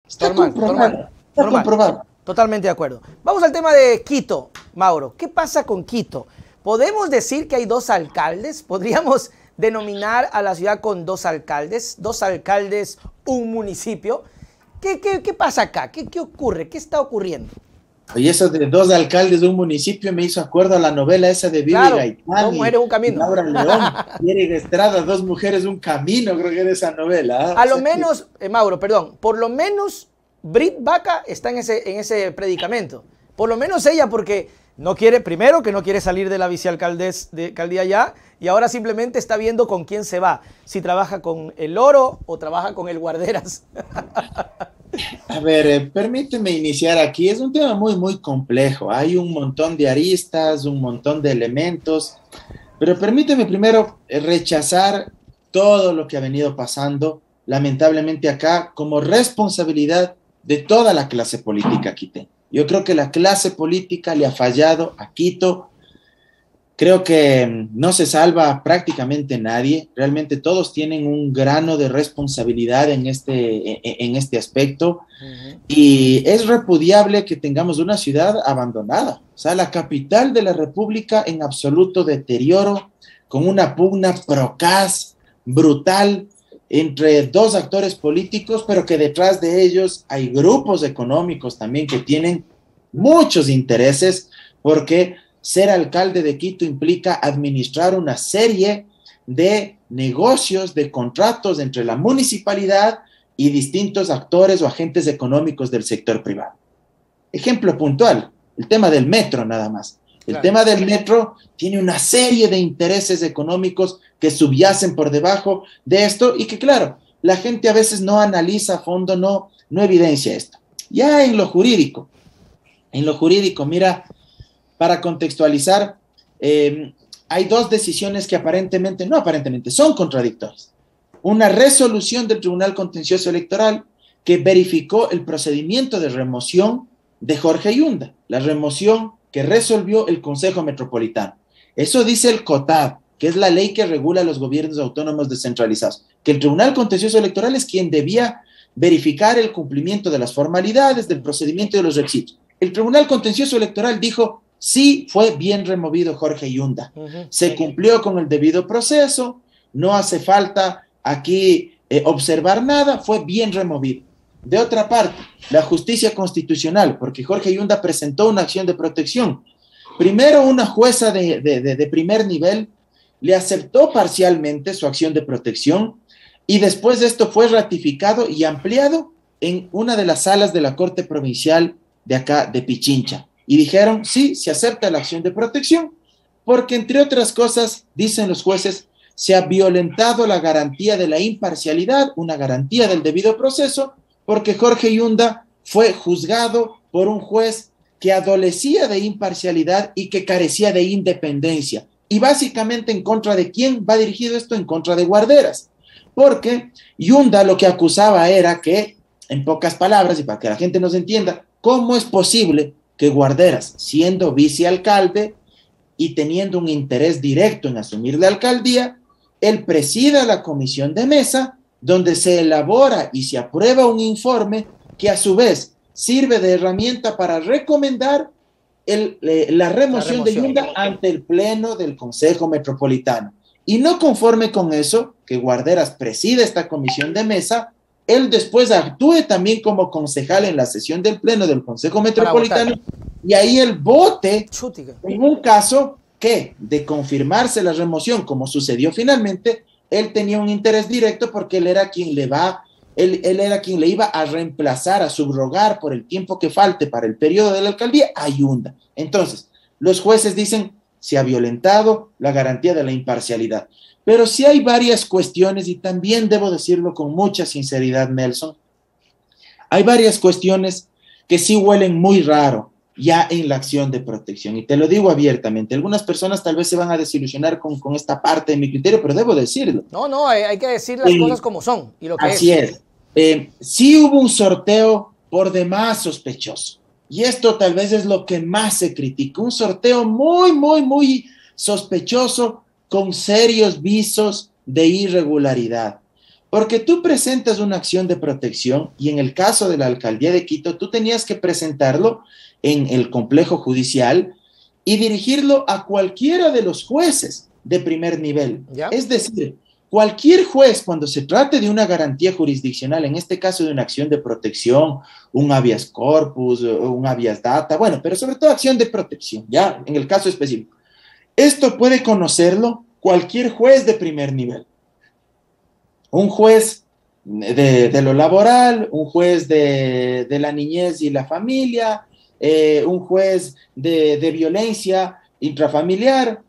Está comprobado. Está Normal. comprobado. Totalmente de acuerdo. Vamos al tema de Quito, Mauro. ¿Qué pasa con Quito? ¿Podemos decir que hay dos alcaldes? ¿Podríamos denominar a la ciudad con dos alcaldes? Dos alcaldes, un municipio. ¿Qué pasa acá? ¿Qué ocurre? ¿Qué está ocurriendo? Y eso de dos alcaldes de un municipio me hizo acuerdo a la novela esa de Billy Claro, Gaitán dos mujeres, un y camino. Laura León. Y Eric Estrada, dos mujeres, un camino, creo que era esa novela. A lo menos, Mauro, perdón, por lo menos Brit Vaca está en ese predicamento. Por lo menos ella, porque no quiere, primero que no quiere salir de la vicealcaldía ya, y ahora simplemente está viendo con quién se va. Si trabaja con el Oro o trabaja con el Guarderas. A ver, permíteme iniciar aquí. Es un tema muy, muy complejo. Hay un montón de aristas, un montón de elementos, pero permíteme primero rechazar todo lo que ha venido pasando, lamentablemente acá, como responsabilidad de toda la clase política quiteña. Yo creo que la clase política le ha fallado a Quito. Creo que no se salva prácticamente nadie. Realmente todos tienen un grano de responsabilidad en este aspecto. Y es repudiable que tengamos una ciudad abandonada. O sea, la capital de la República en absoluto deterioro, con una pugna procaz, brutal, entre dos actores políticos, pero que detrás de ellos hay grupos económicos también que tienen muchos intereses, porque ser alcalde de Quito implica administrar una serie de negocios, de contratos entre la municipalidad y distintos actores o agentes económicos del sector privado. Ejemplo puntual, el tema del metro nada más. El tema del metro tiene una serie de intereses económicos que subyacen por debajo de esto y que, claro, la gente a veces no analiza a fondo, no evidencia esto. Ya en lo jurídico, mira, para contextualizar, hay dos decisiones que son contradictorias. Una resolución del Tribunal Contencioso Electoral que verificó el procedimiento de remoción de Jorge Yunda, la remoción que resolvió el Consejo Metropolitano. Eso dice el COTAD, que es la ley que regula los gobiernos autónomos descentralizados, que el Tribunal Contencioso Electoral es quien debía verificar el cumplimiento de las formalidades, del procedimiento y de los requisitos. El Tribunal Contencioso Electoral dijo, sí, fue bien removido Jorge Yunda. Se cumplió con el debido proceso, no hace falta aquí observar nada, fue bien removido. De otra parte, la justicia constitucional, porque Jorge Yunda presentó una acción de protección. Primero, una jueza de primer nivel le aceptó parcialmente su acción de protección y después de esto fue ratificado y ampliado en una de las salas de la Corte Provincial de acá, de Pichincha. Y dijeron, sí, se acepta la acción de protección, porque entre otras cosas, dicen los jueces, se ha violentado la garantía de la imparcialidad, una garantía del debido proceso, porque Jorge Yunda fue juzgado por un juez que adolecía de imparcialidad y que carecía de independencia. Y básicamente en contra de quién va dirigido esto, en contra de Guarderas. Porque Yunda lo que acusaba era que, en pocas palabras, y para que la gente nos entienda, ¿cómo es posible que Guarderas, siendo vicealcalde y teniendo un interés directo en asumir la alcaldía, él presida la comisión de mesa donde se elabora y se aprueba un informe que a su vez sirve de herramienta para recomendar la remoción de Yunda ante el Pleno del Consejo Metropolitano? Y no conforme con eso, que Guarderas preside esta comisión de mesa, él después actúe también como concejal en la sesión del Pleno del Consejo Metropolitano y ahí él vote en un caso que, de confirmarse la remoción, como sucedió finalmente, él tenía un interés directo porque él era quien le iba a reemplazar, a subrogar por el tiempo que falte para el periodo de la alcaldía a Yunda. Entonces, los jueces dicen, se ha violentado la garantía de la imparcialidad. Pero sí hay varias cuestiones, y también debo decirlo con mucha sinceridad, Nelson, hay varias cuestiones que sí huelen muy raro ya en la acción de protección, y te lo digo abiertamente. Algunas personas tal vez se van a desilusionar con esta parte de mi criterio, pero debo decirlo. No, hay que decir las cosas como son y lo que así es. Sí hubo un sorteo por demás sospechoso, y esto tal vez es lo que más se critica, un sorteo muy sospechoso, con serios visos de irregularidad. Porque tú presentas una acción de protección y en el caso de la alcaldía de Quito, tú tenías que presentarlo en el complejo judicial y dirigirlo a cualquiera de los jueces de primer nivel. ¿Ya? Es decir, cualquier juez, cuando se trate de una garantía jurisdiccional, en este caso de una acción de protección, un habeas corpus, un habeas data, bueno, pero sobre todo acción de protección, ya, en el caso específico. Esto puede conocerlo cualquier juez de primer nivel. Un juez de lo laboral, un juez de la niñez y la familia, un juez de violencia intrafamiliar,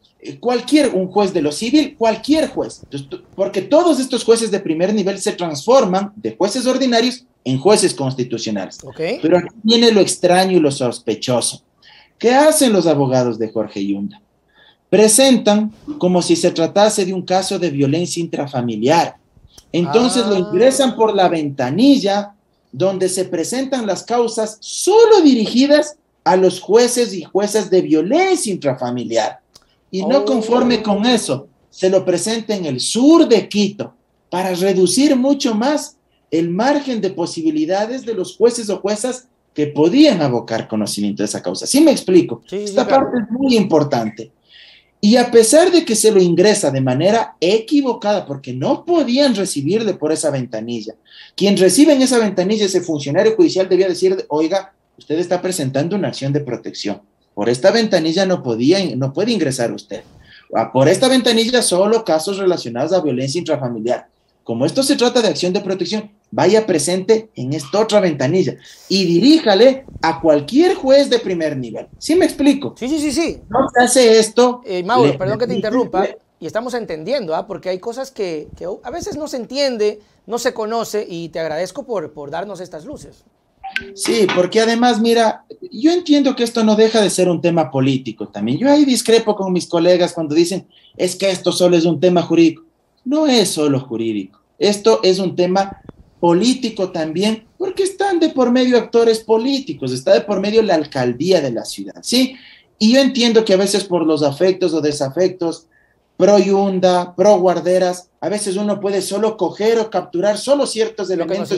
un juez de lo civil, cualquier juez. Entonces, porque todos estos jueces de primer nivel se transforman de jueces ordinarios en jueces constitucionales. Okay. Pero aquí viene lo extraño y lo sospechoso. ¿Qué hacen los abogados de Jorge Yunda? Presentan como si se tratase de un caso de violencia intrafamiliar. Entonces lo ingresan por la ventanilla donde se presentan las causas solo dirigidas a los jueces y juezas de violencia intrafamiliar. Y no conforme con eso, se lo presenta en el sur de Quito para reducir mucho más el margen de posibilidades de los jueces o juezas que podían abocar conocimiento de esa causa. ¿Sí me explico? Sí, Esta claro. parte es muy importante. Y a pesar de que se lo ingresa de manera equivocada, porque no podían recibirle por esa ventanilla, quien recibe en esa ventanilla, ese funcionario judicial debía decir, oiga, usted está presentando una acción de protección. Por esta ventanilla no puede ingresar usted. Por esta ventanilla solo casos relacionados a violencia intrafamiliar. Como esto se trata de acción de protección, vaya presente en esta otra ventanilla y diríjale a cualquier juez de primer nivel. ¿Sí me explico? Sí. No se hace esto. Mauro, perdón que te interrumpa, y estamos entendiendo, porque hay cosas que a veces no se entiende, no se conoce, y te agradezco por darnos estas luces. Sí, porque además, mira, yo entiendo que esto no deja de ser un tema político también. Yo ahí discrepo con mis colegas cuando dicen, es que esto solo es un tema jurídico. No es solo jurídico, esto es un tema político también, porque están de por medio actores políticos, está de por medio la alcaldía de la ciudad, ¿sí? Y yo entiendo que a veces por los afectos o desafectos, pro Yunda, pro Guarderas, a veces uno puede solo coger o capturar solo ciertos elementos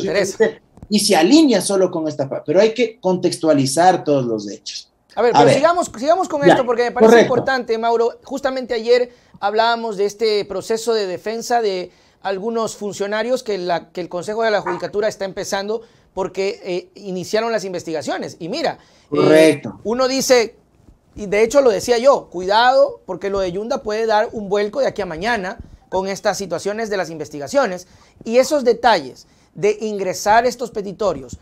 y se alinea solo con esta parte, pero hay que contextualizar todos los hechos. A ver, sigamos con esto porque me parece importante, Mauro. Justamente ayer hablábamos de este proceso de defensa de algunos funcionarios que el Consejo de la Judicatura está empezando porque iniciaron las investigaciones. Y mira, uno dice, y de hecho lo decía yo, cuidado porque lo de Yunda puede dar un vuelco de aquí a mañana con estas situaciones de las investigaciones. Y esos detalles de ingresar estos petitorios,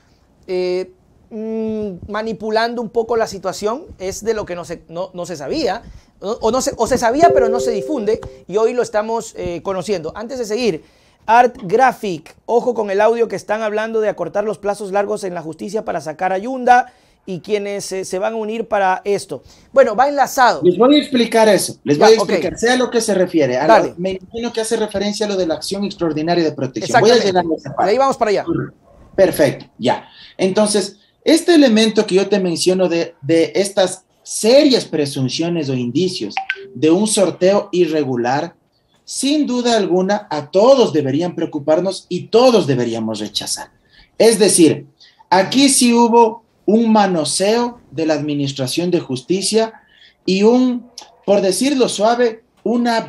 manipulando un poco la situación, es de lo que no se sabía, o se sabía pero no se difunde, y hoy lo estamos conociendo. Antes de seguir, Art Graphic, ojo con el audio que están hablando de acortar los plazos largos en la justicia para sacar a Yunda y quienes se van a unir para esto. Bueno, va enlazado. Les voy a explicar eso, sea lo que se refiere. Me imagino que hace referencia a lo de la acción extraordinaria de protección. Voy a llegar a esa parte. De ahí vamos para allá. Perfecto, ya. Entonces, este elemento que yo te menciono de estas serias presunciones o indicios de un sorteo irregular, sin duda alguna, a todos deberían preocuparnos y todos deberíamos rechazar. Es decir, aquí sí hubo un manoseo de la administración de justicia y por decirlo suave, una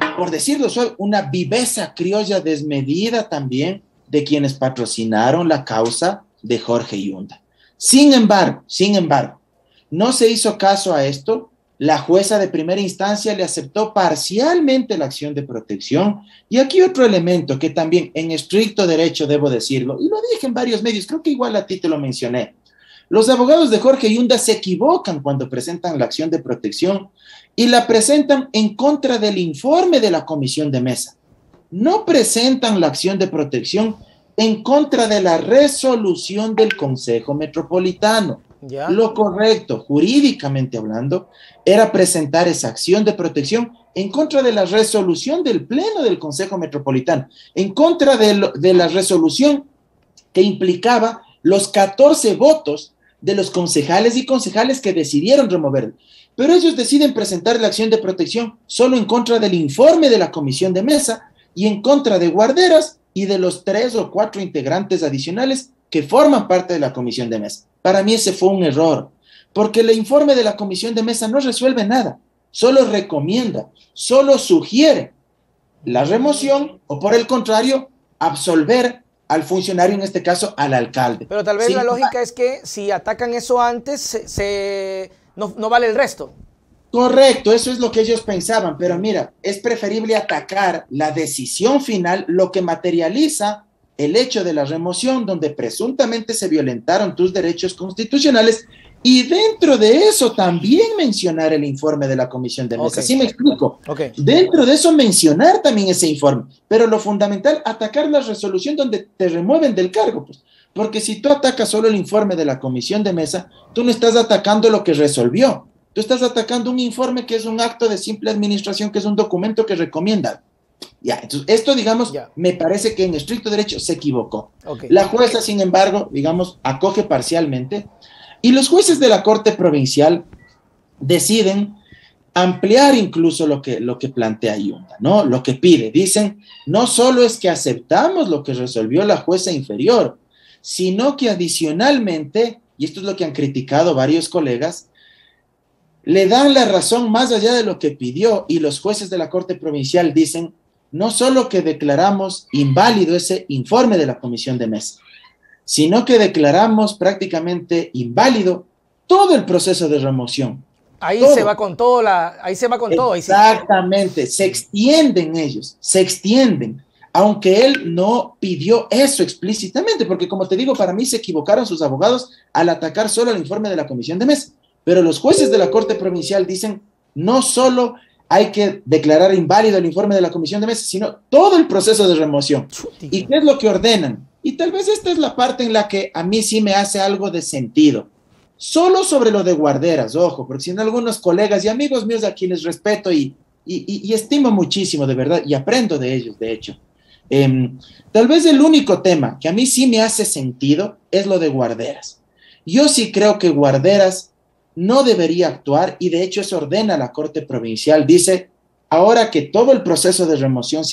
viveza criolla desmedida también de quienes patrocinaron la causa de Jorge Yunda. Sin embargo, no se hizo caso a esto. La jueza de primera instancia le aceptó parcialmente la acción de protección. Y aquí otro elemento que también en estricto derecho debo decirlo, y lo dije en varios medios, creo que igual a ti te lo mencioné. Los abogados de Jorge Yunda se equivocan cuando presentan la acción de protección y la presentan en contra del informe de la comisión de mesa. No presentan la acción de protección en contra de la resolución del Consejo Metropolitano. ¿Ya? Lo correcto, jurídicamente hablando, era presentar esa acción de protección en contra de la resolución del Pleno del Consejo Metropolitano, en contra de la resolución que implicaba los 14 votos de los concejales y concejales que decidieron removerlo. Pero ellos deciden presentar la acción de protección solo en contra del informe de la comisión de mesa y en contra de Guarderas y de los 3 o 4 integrantes adicionales que forman parte de la comisión de mesa. Para mí ese fue un error, porque el informe de la comisión de mesa no resuelve nada, solo recomienda, solo sugiere la remoción o, por el contrario, absolver al funcionario, en este caso al alcalde. Pero tal vez Sí, la lógica es que si atacan eso antes, no vale el resto. correcto, eso es lo que ellos pensaban, pero mira, es preferible atacar la decisión final, lo que materializa el hecho de la remoción, donde presuntamente se violentaron tus derechos constitucionales, y dentro de eso también mencionar el informe de la comisión de mesa. ¿Sí me explico? Dentro de eso mencionar también ese informe, pero lo fundamental, atacar la resolución donde te remueven del cargo, pues. Porque si tú atacas solo el informe de la comisión de mesa, tú no estás atacando lo que resolvió. Tú estás atacando un informe que es un acto de simple administración, que es un documento que recomienda. Ya, entonces esto, digamos, me parece que en estricto derecho se equivocó. La jueza, sin embargo, digamos, acoge parcialmente, y los jueces de la Corte Provincial deciden ampliar incluso lo que plantea Yunda, ¿no? Lo que pide. Dicen, no solo es que aceptamos lo que resolvió la jueza inferior, sino que adicionalmente, y esto es lo que han criticado varios colegas, le dan la razón más allá de lo que pidió, y los jueces de la Corte Provincial dicen, no solo que declaramos inválido ese informe de la comisión de mesa, sino que declaramos prácticamente inválido todo el proceso de remoción. Ahí todo. Se va con todo, ahí se va con todo. Exactamente, se extienden ellos, se extienden, aunque él no pidió eso explícitamente, porque como te digo, para mí se equivocaron sus abogados al atacar solo el informe de la comisión de mesa. Pero los jueces de la Corte Provincial dicen, no solo hay que declarar inválido el informe de la comisión de mesa, sino todo el proceso de remoción. ¿Y qué es lo que ordenan? Y tal vez esta es la parte en la que a mí sí me hace algo de sentido. Solo sobre lo de guarderas, ojo, porque si no, algunos colegas y amigos míos a quienes respeto y estimo muchísimo, de verdad, y aprendo de ellos, de hecho. Tal vez el único tema que a mí sí me hace sentido es lo de guarderas. Yo sí creo que guarderas no debería actuar, y de hecho eso ordena la Corte Provincial. Dice, ahora que todo el proceso de remoción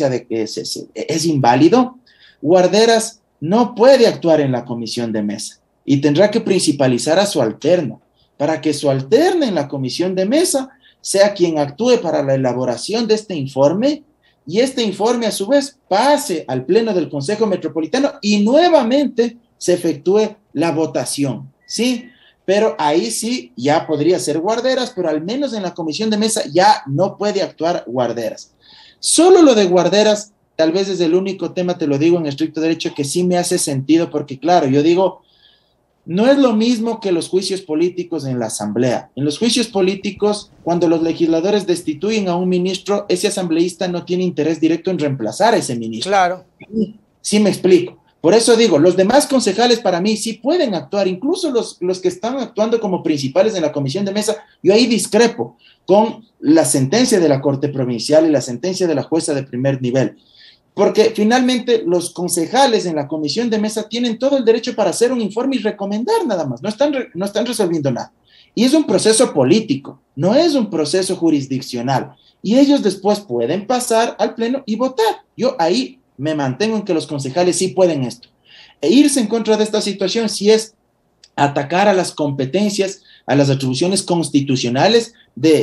es inválido, guarderas no puede actuar en la comisión de mesa y tendrá que principalizar a su alterno, para que su alterno en la comisión de mesa sea quien actúe para la elaboración de este informe, y este informe a su vez pase al Pleno del Consejo Metropolitano y nuevamente se efectúe la votación, ¿sí? Pero ahí sí ya podría ser guarderas, pero al menos en la comisión de mesa ya no puede actuar guarderas. Solo lo de guarderas tal vez es el único tema, te lo digo en estricto derecho, que sí me hace sentido, porque claro, yo digo, no es lo mismo que los juicios políticos en la asamblea. En los juicios políticos, cuando los legisladores destituyen a un ministro, ese asambleísta no tiene interés directo en reemplazar a ese ministro. Claro. Sí me explico. Por eso digo, los demás concejales para mí sí pueden actuar, incluso los que están actuando como principales en la comisión de mesa. Yo ahí discrepo con la sentencia de la Corte Provincial y la sentencia de la jueza de primer nivel, porque finalmente los concejales en la comisión de mesa tienen todo el derecho para hacer un informe y recomendar nada más, no están resolviendo nada. Y es un proceso político, no es un proceso jurisdiccional, y ellos después pueden pasar al pleno y votar. Yo ahí me mantengo en que los concejales sí pueden esto. E irse en contra de esta situación sí es atacar a las competencias, a las atribuciones constitucionales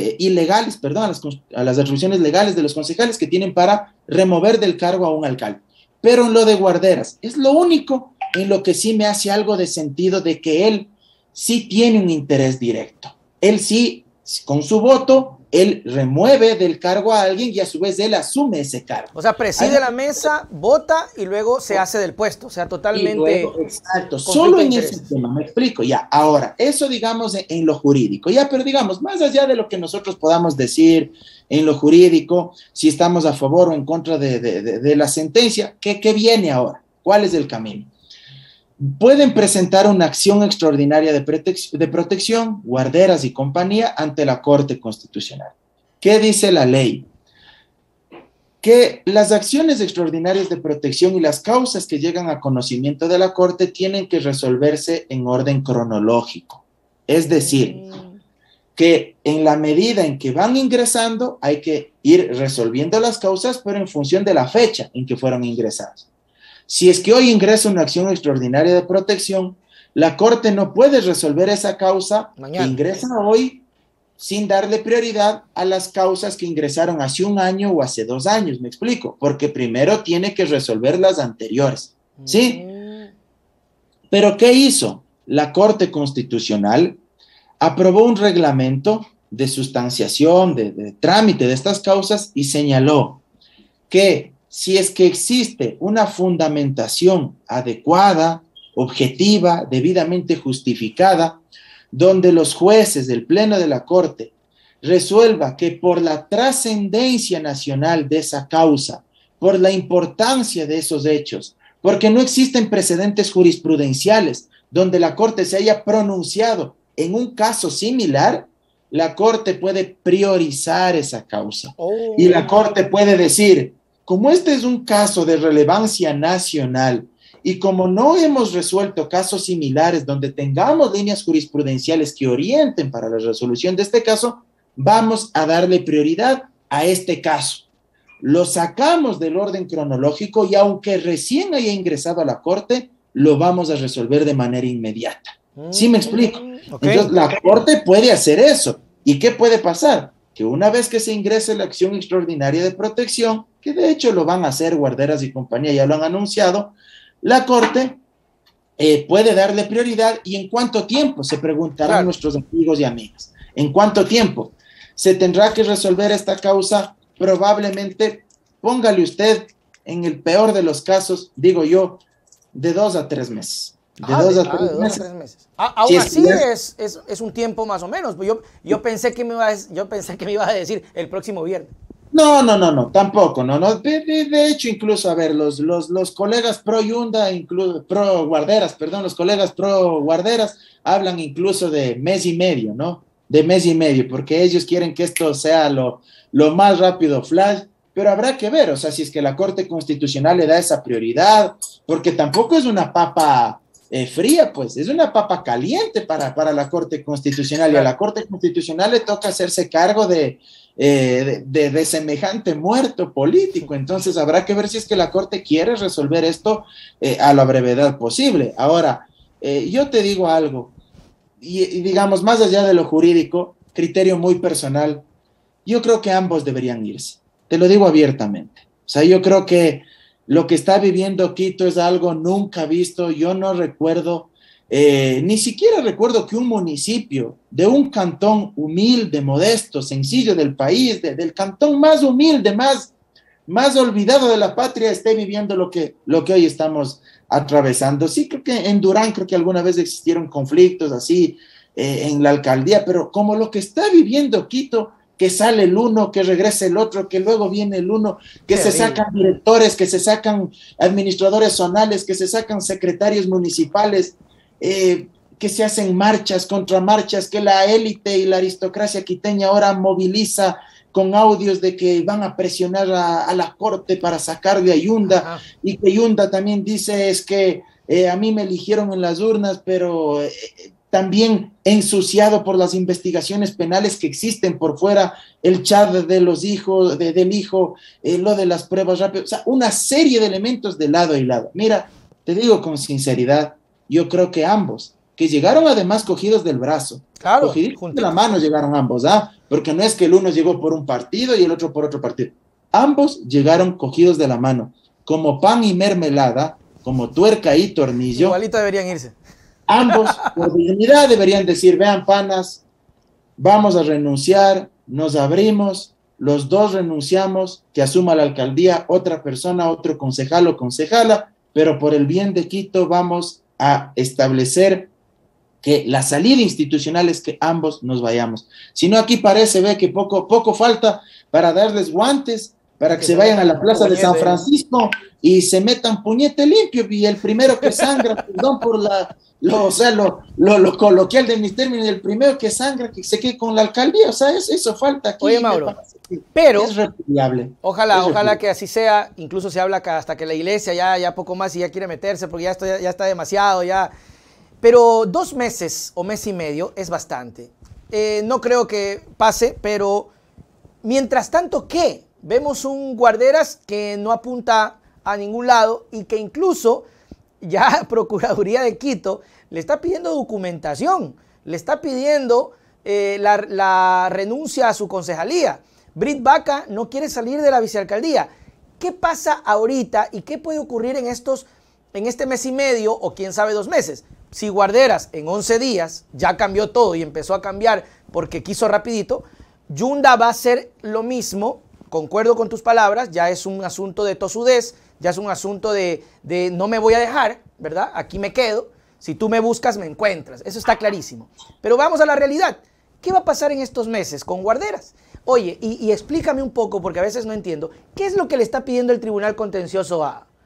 a las atribuciones legales de los concejales que tienen para remover del cargo a un alcalde. Pero en lo de guarderas, es lo único en lo que sí me hace algo de sentido, de que él sí tiene un interés directo. Él sí, con su voto, él remueve del cargo a alguien y a su vez él asume ese cargo. O sea, preside la mesa, vota y luego se hace del puesto. O sea, totalmente... Luego, exacto, solo en ese tema, me explico. Ya, ahora, eso digamos en lo jurídico. Ya, pero digamos, más allá de lo que nosotros podamos decir en lo jurídico, si estamos a favor o en contra de la sentencia, ¿qué viene ahora? ¿Cuál es el camino? Pueden presentar una acción extraordinaria de protección, guarderas y compañía, ante la Corte Constitucional. ¿Qué dice la ley? Que las acciones extraordinarias de protección y las causas que llegan a conocimiento de la Corte tienen que resolverse en orden cronológico. Es decir, que en la medida en que van ingresando hay que ir resolviendo las causas, pero en función de la fecha en que fueron ingresadas. Si es que hoy ingresa una acción extraordinaria de protección, la Corte no puede resolver esa causa mañana, que ingresa hoy sin darle prioridad a las causas que ingresaron hace un año o hace 2 años, me explico, porque primero tiene que resolver las anteriores, ¿sí? Pero ¿qué hizo? La Corte Constitucional aprobó un reglamento de sustanciación, de trámite de estas causas y señaló que si es que existe una fundamentación adecuada, objetiva, debidamente justificada, donde los jueces del Pleno de la Corte resuelva que por la trascendencia nacional de esa causa, por la importancia de esos hechos, porque no existen precedentes jurisprudenciales donde la Corte se haya pronunciado en un caso similar, la Corte puede priorizar esa causa. Y la Corte puede decir, como este es un caso de relevancia nacional y como no hemos resuelto casos similares donde tengamos líneas jurisprudenciales que orienten para la resolución de este caso, vamos a darle prioridad a este caso. Lo sacamos del orden cronológico y aunque recién haya ingresado a la Corte, lo vamos a resolver de manera inmediata. ¿Sí me explico? Okay. Entonces, la Corte puede hacer eso. ¿Y qué puede pasar? Que una vez que se ingrese la acción extraordinaria de protección, que de hecho lo van a hacer Guarderas y compañía, ya lo han anunciado, la Corte puede darle prioridad. ¿Y en cuánto tiempo? Se preguntarán nuestros amigos y amigas. ¿En cuánto tiempo? Se tendrá que resolver esta causa probablemente, póngale usted, en el peor de los casos, digo yo, de 2 a 3 meses. De 2 a 3 meses. Aún sí, así es un tiempo más o menos. Yo pensé que me iba a decir el próximo viernes. No, tampoco, no. De hecho, incluso, a ver, los colegas pro Yunda, pro Guarderas, perdón, los colegas pro Guarderas hablan incluso de mes y medio, ¿no? De mes y medio, porque ellos quieren que esto sea lo más rápido flash, pero habrá que ver, o sea, si es que la Corte Constitucional le da esa prioridad, porque tampoco es una papa fría, pues, es una papa caliente para la Corte Constitucional, y a la Corte Constitucional le toca hacerse cargo de semejante muerto político. Entonces habrá que ver si es que la Corte quiere resolver esto a la brevedad posible. Ahora, yo te digo algo, y digamos, más allá de lo jurídico, criterio muy personal, yo creo que ambos deberían irse, te lo digo abiertamente. O sea, yo creo que lo que está viviendo Quito es algo nunca visto. Yo no recuerdo, ni siquiera recuerdo que un municipio de un cantón humilde, modesto, sencillo del país, del cantón más humilde, más olvidado de la patria, esté viviendo lo que hoy estamos atravesando. Sí, creo que en Durán, creo que alguna vez existieron conflictos así en la alcaldía, pero como lo que está viviendo Quito, que sale el uno, que regrese el otro, que luego viene el uno, que se sacan directores, que se sacan administradores zonales, que se sacan secretarios municipales, que se hacen marchas, contramarchas, que la élite y la aristocracia quiteña ahora moviliza con audios de que van a presionar a la Corte para sacarle a Yunda, y que Yunda también dice es que a mí me eligieron en las urnas, pero también ensuciado por las investigaciones penales que existen por fuera, el chat de los hijos, del hijo, lo de las pruebas rápidas, o sea, una serie de elementos de lado y lado. Mira, te digo con sinceridad, yo creo que ambos, que llegaron además cogidos del brazo, cogidos de la mano llegaron ambos, porque no es que el uno llegó por un partido y el otro por otro partido, ambos llegaron cogidos de la mano, como pan y mermelada, como tuerca y tornillo. Igualito deberían irse. Ambos, por dignidad, deberían decir, vean, panas, vamos a renunciar, nos abrimos, los dos renunciamos, que asuma la alcaldía otra persona, otro concejal o concejala, pero por el bien de Quito vamos a establecer que la salida institucional es que ambos nos vayamos. Si no, aquí ve que poco falta para darles guantes, para que se vayan a la plaza de San Francisco y se metan puñete limpio, y el primero que sangra, perdón por lo coloquial de mis términos, el primero que sangra, que se quede con la alcaldía. O sea, eso falta aquí. Oye, Mauro, pero es repudiable. Ojalá que así sea. Incluso se habla que hasta que la iglesia ya poco más y ya quiere meterse, porque ya está demasiado, ya. Pero 2 meses o mes y medio es bastante. No creo que pase, pero mientras tanto, ¿qué? Vemos un Guarderas que no apunta a ningún lado y que incluso ya Procuraduría de Quito le está pidiendo documentación, le está pidiendo la renuncia a su concejalía. Brit Bacca no quiere salir de la vicealcaldía. ¿Qué pasa ahorita y qué puede ocurrir en este mes y medio o quién sabe 2 meses? Si Guarderas en 11 días ya cambió todo y empezó a cambiar porque quiso rapidito, Yunda va a hacer lo mismo, concuerdo con tus palabras, ya es un asunto de tosudez, ya es un asunto de no me voy a dejar, ¿verdad? Aquí me quedo, si tú me buscas me encuentras, eso está clarísimo. Pero vamos a la realidad, ¿qué va a pasar en estos meses con Guarderas? Oye, y explícame un poco, porque a veces no entiendo, ¿qué es lo que le está pidiendo el Tribunal Contencioso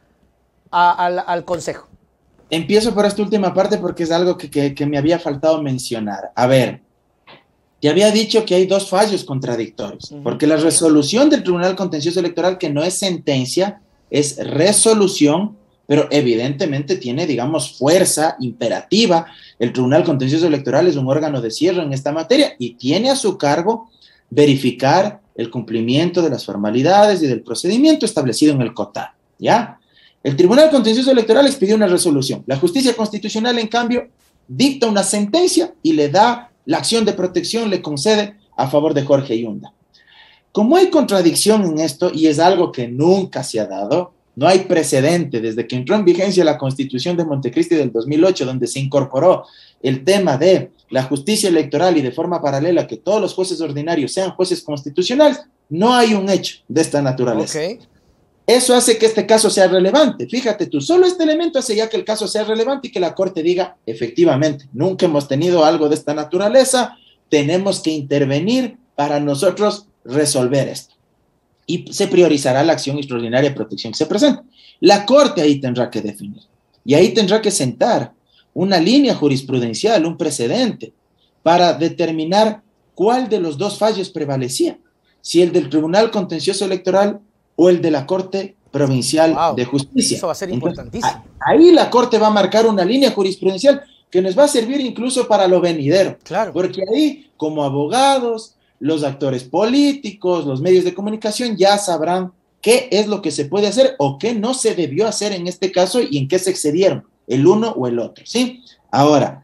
al Consejo? Empiezo por esta última parte porque es algo que me había faltado mencionar. A ver, te había dicho que hay 2 fallos contradictorios, porque la resolución del Tribunal Contencioso Electoral, que no es sentencia, es resolución, pero evidentemente tiene, digamos, fuerza imperativa. El Tribunal Contencioso Electoral es un órgano de cierre en esta materia y tiene a su cargo verificar el cumplimiento de las formalidades y del procedimiento establecido en el COTAD, ¿ya? El Tribunal Contencioso Electoral expidió una resolución. La justicia constitucional, en cambio, dicta una sentencia y le da la acción de protección, le concede a favor de Jorge Yunda. Como hay contradicción en esto, y es algo que nunca se ha dado, no hay precedente desde que entró en vigencia la Constitución de Montecristi del 2008, donde se incorporó el tema de la justicia electoral y de forma paralela que todos los jueces ordinarios sean jueces constitucionales, no hay un hecho de esta naturaleza. Okay. Eso hace que este caso sea relevante. Fíjate tú, solo este elemento hace ya que el caso sea relevante y que la Corte diga, efectivamente, nunca hemos tenido algo de esta naturaleza, tenemos que intervenir para nosotros resolver esto. Y se priorizará la acción extraordinaria de protección que se presenta. La Corte ahí tendrá que definir. Y ahí tendrá que sentar una línea jurisprudencial, un precedente, para determinar cuál de los 2 fallos prevalecía. Si el del Tribunal Contencioso Electoral o el de la Corte Provincial de Justicia. Eso va a ser importantísimo. Entonces, ahí la Corte va a marcar una línea jurisprudencial que nos va a servir incluso para lo venidero. Claro. Porque ahí, como abogados, los actores políticos, los medios de comunicación ya sabrán qué es lo que se puede hacer o qué no se debió hacer en este caso y en qué se excedieron, el uno o el otro, ¿sí? Ahora,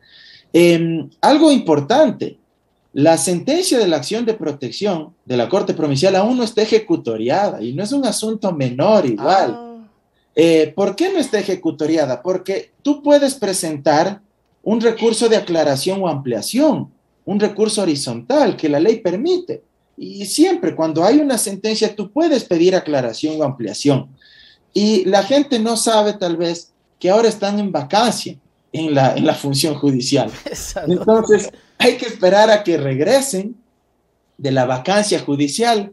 algo importante, la sentencia de la acción de protección de la Corte Provincial aún no está ejecutoriada y no es un asunto menor igual. ¿Por qué no está ejecutoriada? Porque tú puedes presentar un recurso de aclaración o ampliación, un recurso horizontal que la ley permite. Y siempre cuando hay una sentencia tú puedes pedir aclaración o ampliación. Y la gente no sabe tal vez que ahora están en vacancia en la función judicial. Entonces hay que esperar a que regresen de la vacancia judicial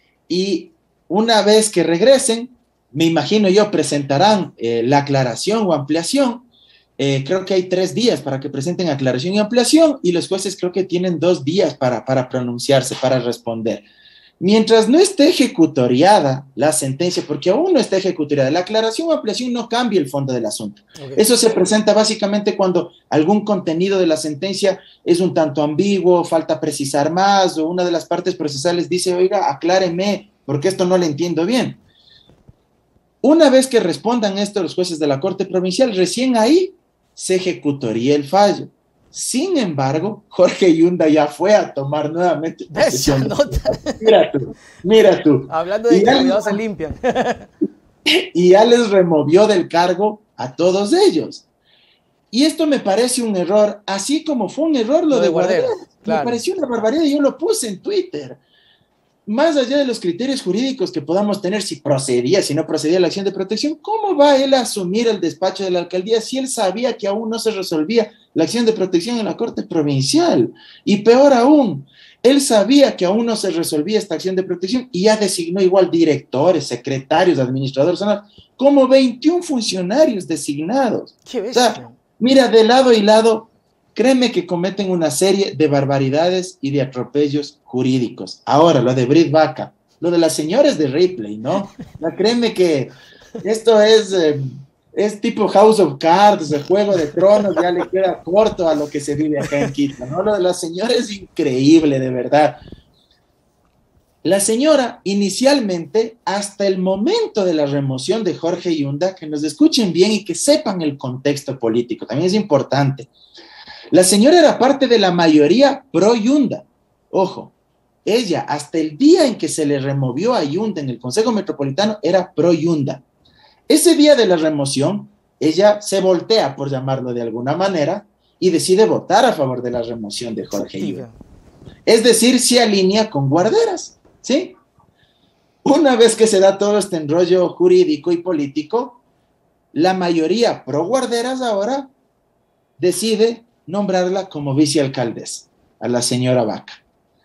y una vez que regresen, me imagino yo, presentarán la aclaración o ampliación. Creo que hay 3 días para que presenten aclaración y ampliación y los jueces creo que tienen 2 días para pronunciarse, para responder. Mientras no esté ejecutoriada la sentencia, porque aún no está ejecutoriada, la aclaración o ampliación no cambia el fondo del asunto. Okay. Eso se presenta básicamente cuando algún contenido de la sentencia es un tanto ambiguo, falta precisar más, o una de las partes procesales dice, oiga, acláreme, porque esto no lo entiendo bien. Una vez que respondan esto los jueces de la Corte Provincial, recién ahí se ejecutaría el fallo. Sin embargo, Jorge Yunda ya fue a tomar nuevamente posesión. Mira tú. Hablando de que cuidados se limpian. Y ya les removió del cargo a todos ellos. Y esto me parece un error, así como fue un error lo de Guarderas. Claro. Me pareció una barbaridad y yo lo puse en Twitter. Más allá de los criterios jurídicos que podamos tener, si procedía, si no procedía la acción de protección, ¿cómo va él a asumir el despacho de la alcaldía si él sabía que aún no se resolvía la acción de protección en la Corte Provincial? Y peor aún, él sabía que aún no se resolvía esta acción de protección y ya designó igual directores, secretarios, administradores, como 21 funcionarios designados. ¿Qué ves? O sea, mira, de lado y lado, créeme que cometen una serie de barbaridades y de atropellos jurídicos. Ahora, lo de Brit Bacca, lo de las señoras de Ripley, ¿no? Créeme que esto es tipo House of Cards, el Juego de Tronos, ya le queda corto a lo que se vive acá en Quito, ¿no? Lo de las señoras es increíble, de verdad. La señora inicialmente, hasta el momento de la remoción de Jorge Yunda, que nos escuchen bien y que sepan el contexto político, también es importante. La señora era parte de la mayoría pro Yunda. Ojo, ella hasta el día en que se le removió a Yunda en el Consejo Metropolitano era pro Yunda. Ese día de la remoción, ella se voltea, por llamarlo de alguna manera, y decide votar a favor de la remoción de Jorge Yunda. Es decir, se alinea con Guarderas, ¿sí? Una vez que se da todo este enrollo jurídico y político, la mayoría pro Guarderas ahora decide nombrarla como vicealcaldesa, a la señora Vaca.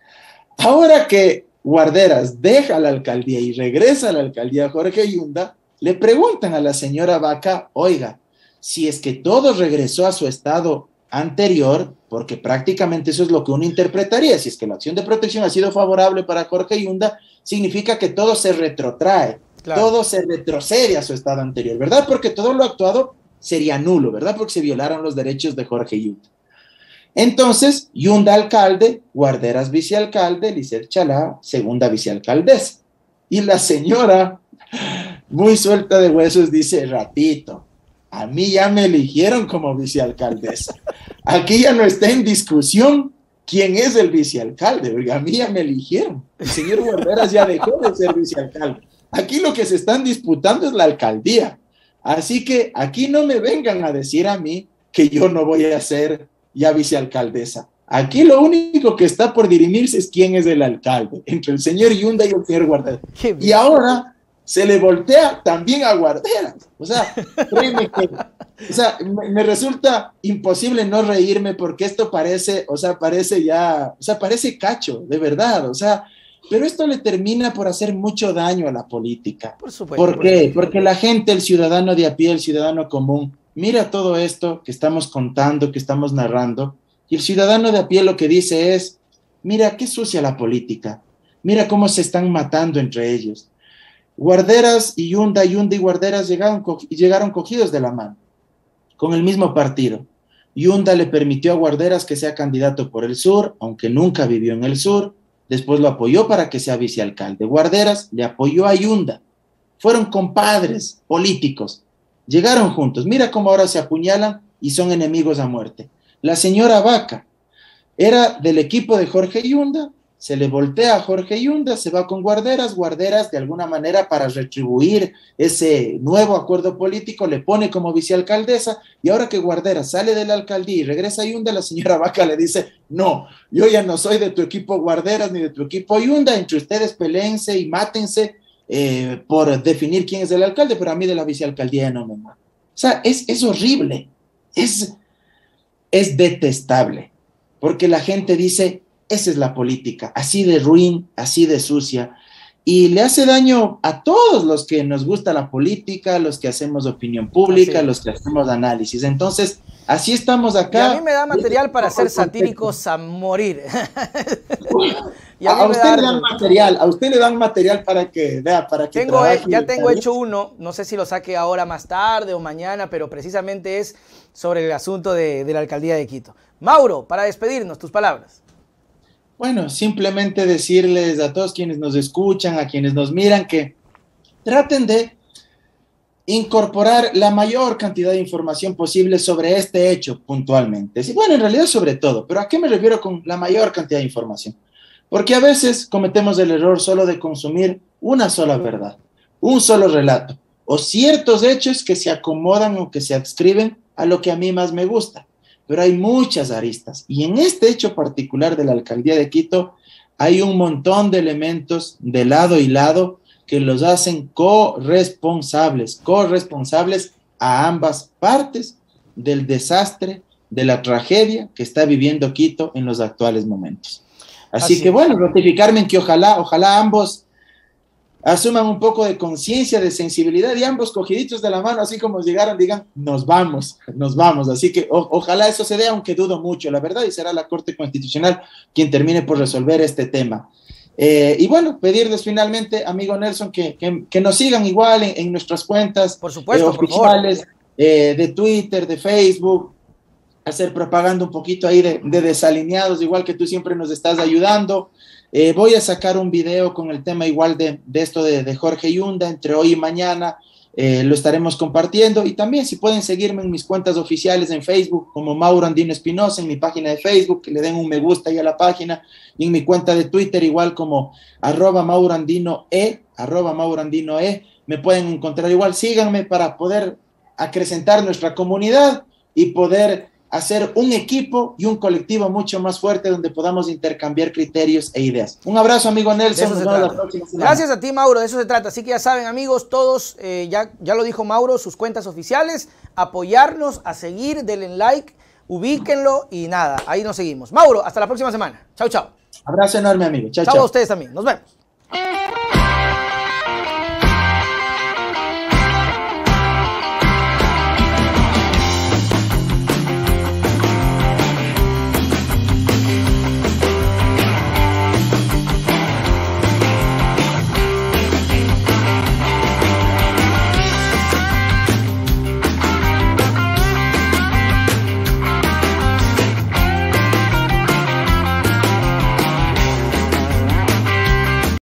Ahora que Guarderas deja la alcaldía y regresa a la alcaldía Jorge Yunda, le preguntan a la señora Vaca, oiga, si es que todo regresó a su estado anterior, porque prácticamente eso es lo que uno interpretaría, si es que la acción de protección ha sido favorable para Jorge Yunda, significa que todo se retrotrae, claro, todo se retrocede a su estado anterior, ¿verdad? Porque todo lo actuado sería nulo, ¿verdad? Porque se violaron los derechos de Jorge Yunda. Entonces, Yunda alcalde, Guarderas vicealcalde, Lisset Chalá, segunda vicealcaldesa. Y la señora, muy suelta de huesos, dice, ratito, a mí ya me eligieron como vicealcaldesa. Aquí ya no está en discusión quién es el vicealcalde, porque a mí ya me eligieron. El señor Guarderas ya dejó de ser vicealcalde. Aquí lo que se están disputando es la alcaldía. Así que aquí no me vengan a decir a mí que yo no voy a ser ya vicealcaldesa. Aquí lo único que está por dirimirse es quién es el alcalde, entre el señor Yunda y el señor Guarderas. Y ahora se le voltea también a Guarderas. O sea, créeme que, o sea, me resulta imposible no reírme porque esto parece, o sea, parece ya, o sea, parece cacho, de verdad, o sea, pero esto le termina por hacer mucho daño a la política. Por supuesto. ¿Por qué? Porque la gente, el ciudadano de a pie, el ciudadano común, mira todo esto que estamos contando, que estamos narrando, y el ciudadano de a pie lo que dice es, mira qué sucia la política, mira cómo se están matando entre ellos. Guarderas y Yunda y Guarderas llegaron cogidos de la mano, con el mismo partido. Yunda le permitió a Guarderas que sea candidato por el sur, aunque nunca vivió en el sur, después lo apoyó para que sea vicealcalde. Guarderas le apoyó a Yunda, fueron compadres políticos, llegaron juntos, mira cómo ahora se apuñalan y son enemigos a muerte. La señora Vaca era del equipo de Jorge Yunda, se le voltea a Jorge Yunda, se va con Guarderas, Guarderas de alguna manera para retribuir ese nuevo acuerdo político le pone como vicealcaldesa y ahora que Guarderas sale de la alcaldía y regresa a Yunda, la señora Vaca le dice, no, yo ya no soy de tu equipo Guarderas ni de tu equipo Yunda, entre ustedes peleense y mátense por definir quién es el alcalde, pero a mí de la vicealcaldía no me mata. O sea, es horrible, es detestable, porque la gente dice, esa es la política, así de ruin, así de sucia, y le hace daño a todos los que nos gusta la política, los que hacemos opinión pública, los que hacemos análisis. Entonces, así estamos acá. Y a mí me da material para ser satíricos a morir. A usted le dan material para que vea, para que ya tengo hecho uno, no sé si lo saque ahora más tarde o mañana, pero precisamente es sobre el asunto de la alcaldía de Quito. Mauro, para despedirnos, tus palabras. Bueno, simplemente decirles a todos quienes nos escuchan, a quienes nos miran, que traten de incorporar la mayor cantidad de información posible sobre este hecho puntualmente. Sí, bueno, en realidad sobre todo, pero ¿a qué me refiero con la mayor cantidad de información? Porque a veces cometemos el error solo de consumir una sola verdad, un solo relato, o ciertos hechos que se acomodan o que se adscriben a lo que a mí más me gusta. Pero hay muchas aristas. Y en este hecho particular de la alcaldía de Quito, hay un montón de elementos de lado y lado que los hacen corresponsables a ambas partes del desastre, de la tragedia que está viviendo Quito en los actuales momentos. Así que bueno, ratificarme en que ojalá ambos asuman un poco de conciencia, de sensibilidad y ambos cogiditos de la mano, así como llegaron, digan, nos vamos. Así que ojalá eso se dé, aunque dudo mucho, la verdad, y será la Corte Constitucional quien termine por resolver este tema. Y bueno, pedirles finalmente, amigo Nelson, que nos sigan igual en nuestras cuentas por supuesto, oficiales, de Twitter, de Facebook. hacer propaganda un poquito ahí de desalineados, igual que tú siempre nos estás ayudando. Voy a sacar un video con el tema igual de esto de Jorge Yunda entre hoy y mañana. Lo estaremos compartiendo, y también si pueden seguirme en mis cuentas oficiales en Facebook como Mauro Andino Espinosa, en mi página de Facebook, que le den un me gusta ahí a la página, y en mi cuenta de Twitter igual como @MauroAndinoE, me pueden encontrar igual. Síganme para poder acrecentar nuestra comunidad y poder hacer un equipo y un colectivo mucho más fuerte donde podamos intercambiar criterios e ideas. Un abrazo, amigo Nelson. Nos vemos la próxima semana. Gracias a ti, Mauro. De eso se trata. Así que ya saben, amigos, todos, ya lo dijo Mauro, sus cuentas oficiales, apoyarnos, a seguir, denle like, ubíquenlo y nada, ahí nos seguimos. Mauro, hasta la próxima semana. Chau, chau. Abrazo enorme, amigo. Chau, chau. Chau a ustedes también. Nos vemos.